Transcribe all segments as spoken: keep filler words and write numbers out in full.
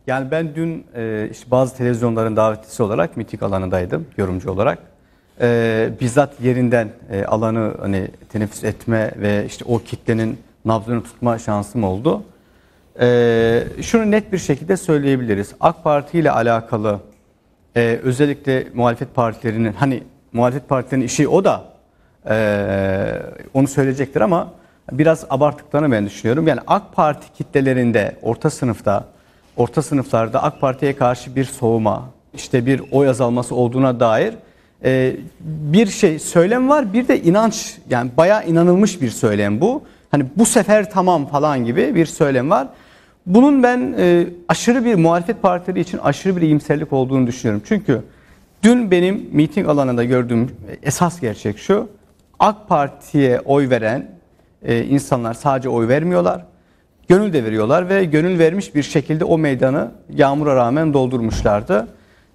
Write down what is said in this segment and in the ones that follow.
Yani ben dün e, işte bazı televizyonların davetlisi olarak miting alanındaydım, yorumcu olarak. E, bizzat yerinden e, alanı hani teneffüs etme ve işte o kitlenin nabzını tutma şansım oldu. E, şunu net bir şekilde söyleyebiliriz. AK Parti ile alakalı e, özellikle muhalefet partilerinin, hani muhalefet partilerinin işi o da e, onu söyleyecektir ama biraz abarttıklarını ben düşünüyorum. Yani AK Parti kitlelerinde, orta sınıfta, orta sınıflarda AK Parti'ye karşı bir soğuma, işte bir oy azalması olduğuna dair e, bir şey söylem var. Bir de inanç, yani bayağı inanılmış bir söylem bu. Hani bu sefer tamam falan gibi bir söylem var. Bunun ben e, aşırı bir muhalefet partileri için aşırı bir iyimserlik olduğunu düşünüyorum. Çünkü dün benim miting alanında gördüğüm esas gerçek şu: AK Parti'ye oy veren e, insanlar sadece oy vermiyorlar, gönül de veriyorlar ve gönül vermiş bir şekilde o meydanı yağmura rağmen doldurmuşlardı.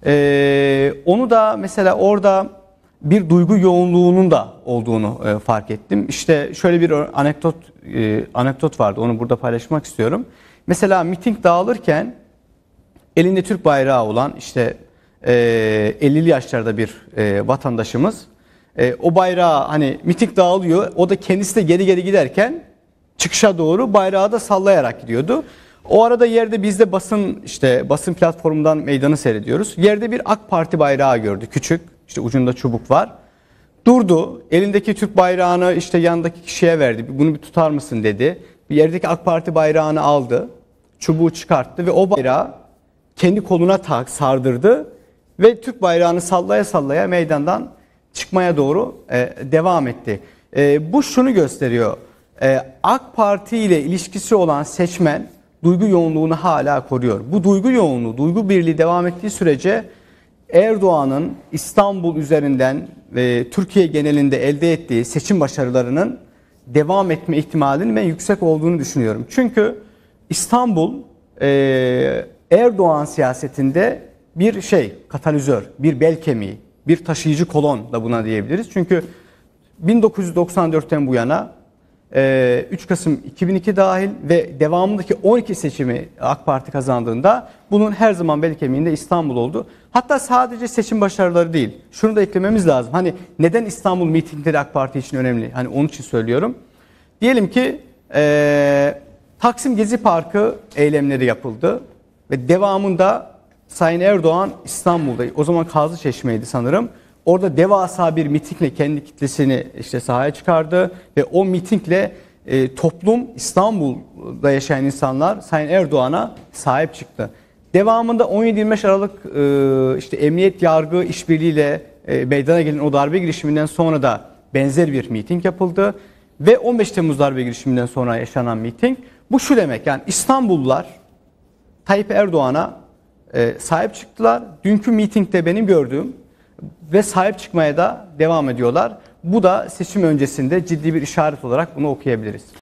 E, onu da mesela orada bir duygu yoğunluğunun da olduğunu e, fark ettim. İşte şöyle bir anekdot e, anekdot vardı, onu burada paylaşmak istiyorum. Mesela miting dağılırken elinde Türk bayrağı olan işte e, ellili yaşlarda bir e, vatandaşımız e, o bayrağı, hani miting dağılıyor, o da kendisi de geri geri giderken çıkışa doğru bayrağı da sallayarak gidiyordu. O arada yerde biz de basın işte basın platformundan meydanı seyrediyoruz. Yerde bir AK Parti bayrağı gördü, küçük, işte ucunda çubuk var. Durdu, elindeki Türk bayrağını işte yanındaki kişiye verdi. Bunu bir tutar mısın dedi. Bir yerdeki AK Parti bayrağını aldı, çubuğu çıkarttı ve o bayrağı kendi koluna tak sardırdı ve Türk bayrağını sallaya sallaya meydandan çıkmaya doğru e, devam etti. E, bu şunu gösteriyor: e, AK Parti ile ilişkisi olan seçmen duygu yoğunluğunu hala koruyor. Bu duygu yoğunluğu, duygu birliği devam ettiği sürece Erdoğan'ın İstanbul üzerinden ve Türkiye genelinde elde ettiği seçim başarılarının devam etme ihtimalinin ben yüksek olduğunu düşünüyorum. Çünkü İstanbul e, Erdoğan siyasetinde bir şey, katalizör, bir bel kemiği, bir taşıyıcı kolon da buna diyebiliriz. Çünkü bin dokuz yüz doksan dörtten bu yana üç Kasım iki bin iki dahil ve devamındaki on iki seçimi AK Parti kazandığında bunun her zaman bel kemiğinde İstanbul oldu. Hatta sadece seçim başarıları değil, şunu da eklememiz lazım. Hani neden İstanbul mitingleri AK Parti için önemli? Hani onun için söylüyorum. Diyelim ki e, Taksim Gezi Parkı eylemleri yapıldı ve devamında Sayın Erdoğan İstanbul'da, o zaman Kazlıçeşme'ydi sanırım, orada devasa bir mitingle kendi kitlesini işte sahaya çıkardı ve o mitingle e, toplum, İstanbul'da yaşayan insanlar Sayın Erdoğan'a sahip çıktı. Devamında on yedi yirmi beş Aralık e, işte emniyet yargı işbirliğiyle e, meydana gelen o darbe girişiminden sonra da benzer bir miting yapıldı ve on beş Temmuz darbe girişiminden sonra yaşanan miting bu şu demek: yani İstanbullular Tayyip Erdoğan'a e, sahip çıktılar. Dünkü mitingde benim gördüğüm ve sahip çıkmaya da devam ediyorlar. Bu da seçim öncesinde ciddi bir işaret olarak bunu okuyabiliriz.